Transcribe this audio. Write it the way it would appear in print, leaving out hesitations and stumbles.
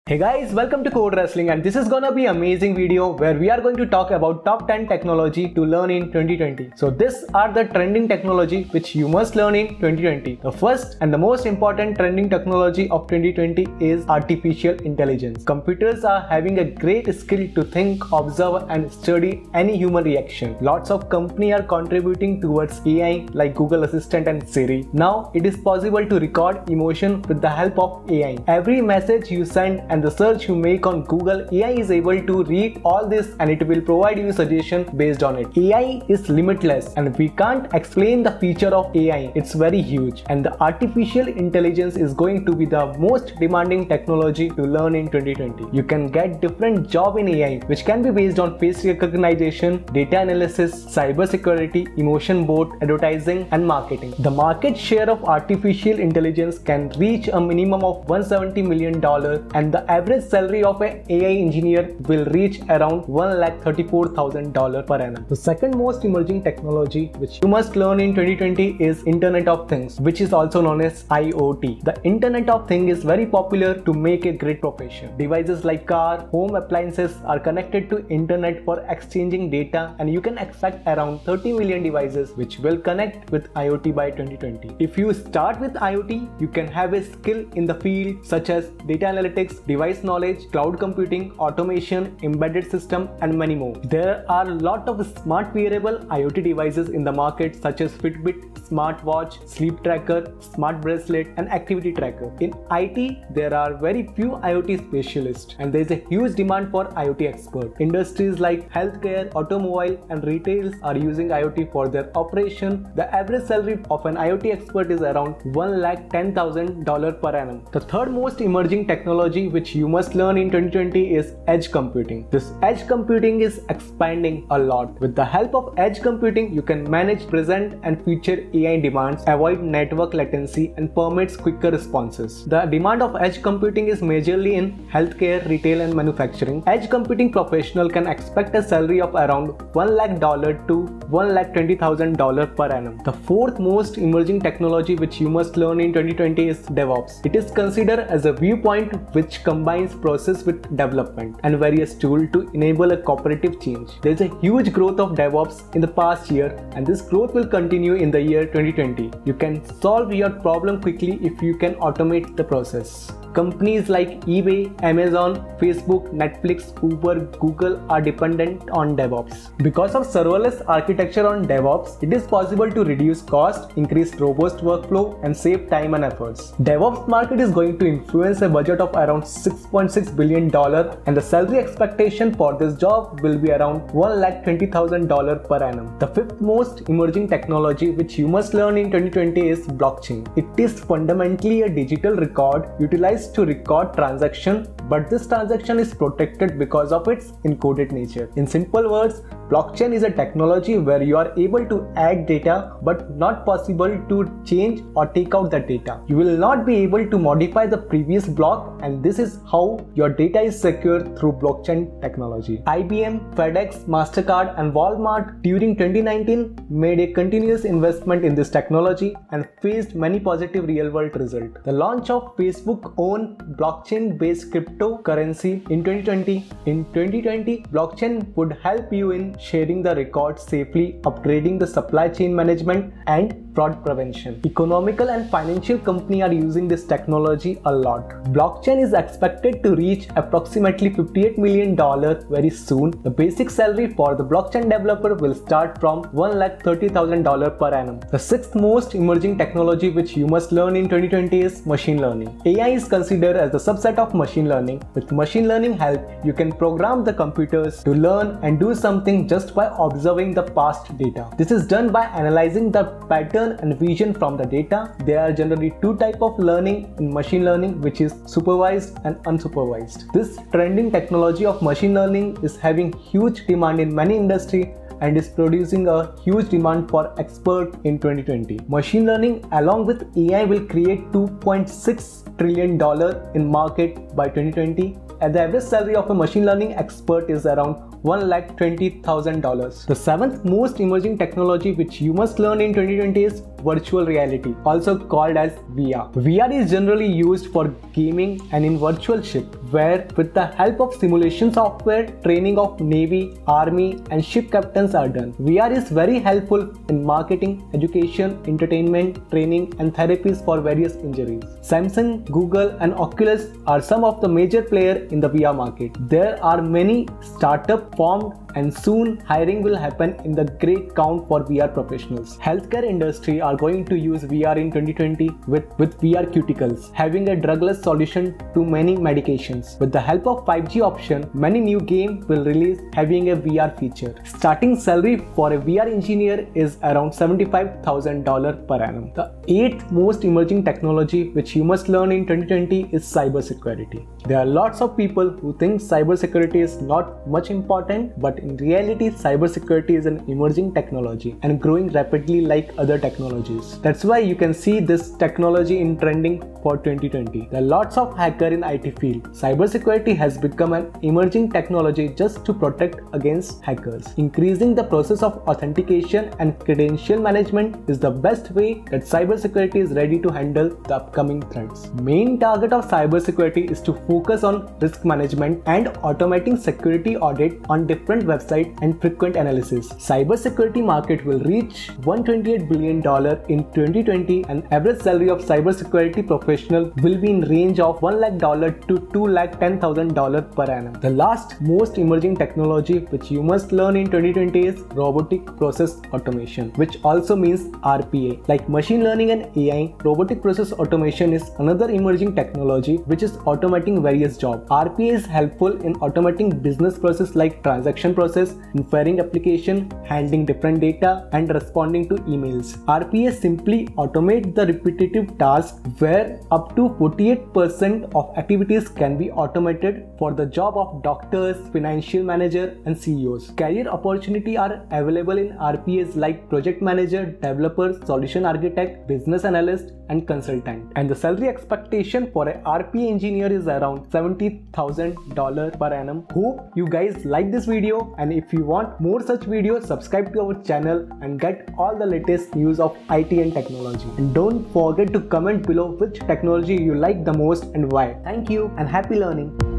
Hey guys, welcome to Code Wrestling, and this is gonna be amazing video where we are going to talk about top 10 technology to learn in 2020. So these are the trending technology which you must learn in 2020. The first and the most important trending technology of 2020 is artificial intelligence. Computers are having a great skill to think, observe and study any human reaction. Lots of companies are contributing towards AI like Google Assistant and Siri. Now it is possible to record emotion with the help of AI. Every message you send and the search you make on Google, AI is able to read all this and it will provide you suggestion based on it. AI is limitless and we can't explain the feature of AI. It's very huge, and the artificial intelligence is going to be the most demanding technology to learn in 2020. You can get different job in AI which can be based on face recognition, data analysis, cyber security, emotion board, advertising and marketing. The market share of artificial intelligence can reach a minimum of $170 million, and the average salary of an AI engineer will reach around $134,000 per annum. The second most emerging technology which you must learn in 2020 is Internet of Things, which is also known as IoT. The Internet of Things is very popular to make a great profession. Devices like car, home appliances are connected to internet for exchanging data, and you can expect around 30 million devices which will connect with IoT by 2020. If you start with IoT, you can have a skill in the field such as data analytics, device knowledge, cloud computing, automation, embedded system and many more. There are a lot of smart wearable IoT devices in the market such as Fitbit, smartwatch, sleep tracker, smart bracelet and activity tracker. In IT, there are very few IoT specialists and there is a huge demand for IoT experts. Industries like healthcare, automobile and retail are using IoT for their operation. The average salary of an IoT expert is around $110,000 per annum. The third most emerging technology which you must learn in 2020 is edge computing. This edge computing is expanding a lot. With the help of edge computing, you can manage present and future AI demands, avoid network latency and permits quicker responses. The demand of edge computing is majorly in healthcare, retail and manufacturing. Edge computing professional can expect a salary of around $1 lakh to $120,000 per annum. The fourth most emerging technology which you must learn in 2020 is DevOps. It is considered as a viewpoint which combines process with development and various tools to enable a cooperative change. There is a huge growth of DevOps in the past year, and this growth will continue in the year 2020. You can solve your problem quickly if you can automate the process. Companies like eBay, Amazon, Facebook, Netflix, Uber, Google are dependent on DevOps. Because of serverless architecture on DevOps, it is possible to reduce cost, increase robust workflow, and save time and efforts. DevOps market is going to influence a budget of around $6.6 billion, and the salary expectation for this job will be around $120,000 per annum. The fifth most emerging technology which you must learn in 2020 is blockchain. It is fundamentally a digital record utilized to record transaction, but this transaction is protected because of its encoded nature. In simple words, blockchain is a technology where you are able to add data but not possible to change or take out the data. You will not be able to modify the previous block, and this is how your data is secured through blockchain technology. IBM, FedEx, MasterCard and Walmart during 2019 made a continuous investment in this technology and faced many positive real-world results. The launch of Facebook own blockchain-based cryptocurrency in 2020. In 2020, blockchain would help you in sharing the records safely, upgrading the supply chain management and fraud prevention. Economical and financial companies are using this technology a lot. Blockchain is expected to reach approximately $58 million very soon. The basic salary for the blockchain developer will start from $130,000 per annum. The sixth most emerging technology which you must learn in 2020 is machine learning. AI is considered as the subset of machine learning. With machine learning help, you can program the computers to learn and do something just by observing the past data. This is done by analyzing the pattern and vision from the data. There are generally two types of learning in machine learning, which is supervised and unsupervised. This trending technology of machine learning is having huge demand in many industries and is producing a huge demand for experts in 2020. Machine learning along with AI will create $2.6 trillion in market by 2020, and the average salary of a machine learning expert is around $120,000. The seventh most emerging technology which you must learn in 2020 is virtual reality, also called as VR. VR is generally used for gaming and in virtual ship, where with the help of simulation software, training of Navy, Army and ship captains are done. VR is very helpful in marketing, education, entertainment, training and therapies for various injuries. Samsung, Google and Oculus are some of the major players in the VR market. There are many startups formed and soon hiring will happen in the great count for VR professionals. Healthcare industry are going to use VR in 2020 with VR cuticles, having a drugless solution to many medications. With the help of 5G option, many new games will release having a VR feature. Starting salary for a VR engineer is around $75,000 per annum. The 8th most emerging technology which you must learn in 2020 is cybersecurity. There are lots of people who think cybersecurity is not much important, but in reality, cybersecurity is an emerging technology and growing rapidly like other technologies. That's why you can see this technology in trending for 2020. There are lots of hackers in IT field. Cybersecurity has become an emerging technology just to protect against hackers. Increasing the process of authentication and credential management is the best way that cybersecurity is ready to handle the upcoming threats. Main target of cybersecurity is to focus on risk management and automating security audit on different websites and frequent analysis. Cybersecurity market will reach $128 billion in 2020 and average salary of cybersecurity professional will be in range of $1 lakh to $210,000 per annum. The last most emerging technology which you must learn in 2020 is robotic process automation, which also means RPA. Like machine learning and AI, robotic process automation is another emerging technology which is automating various jobs. RPA is helpful in automating business process like transaction process, inferring application, handling different data and responding to emails. RPA simply automate the repetitive tasks where up to 48% of activities can be automated for the job of doctors, financial manager and CEOs. Career opportunity are available in RPAs like project manager, developer, solution architect, business analyst and consultant. And the salary expectation for a RPA engineer is around $70,000 per annum. Hope you guys like this video, and if you want more such videos, subscribe to our channel and get all the latest news of IT and technology. And don't forget to comment below which technology you like the most and why. Thank you and happy learning.